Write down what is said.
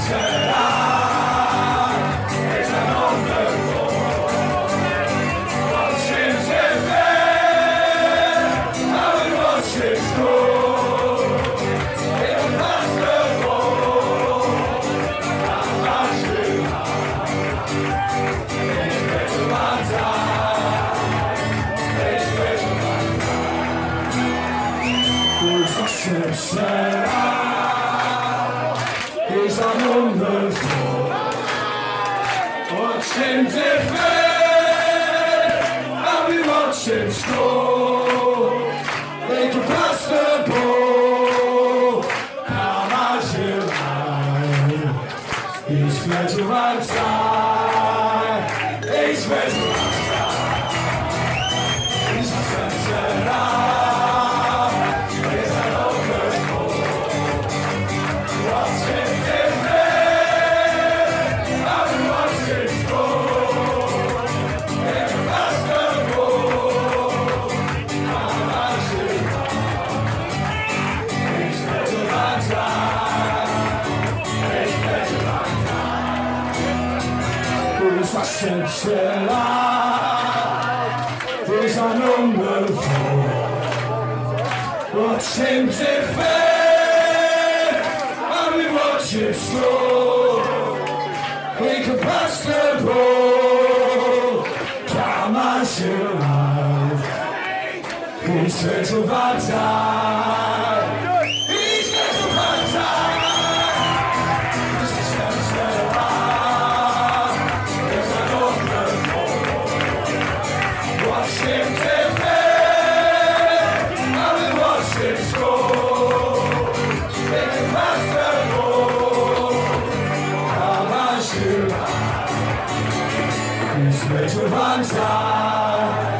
Is aan onder voor. Watching TV, I'll be watching score. They can pass the ball. How much you like? He's ready to run time. He's ready to run time. He's ready to run. Centella is aan nummer 4. Watching TV, I'll be watching slow. We can pass the ball. Come on, your life. He's ready to run time. He's ready to run time. He's ready to run time.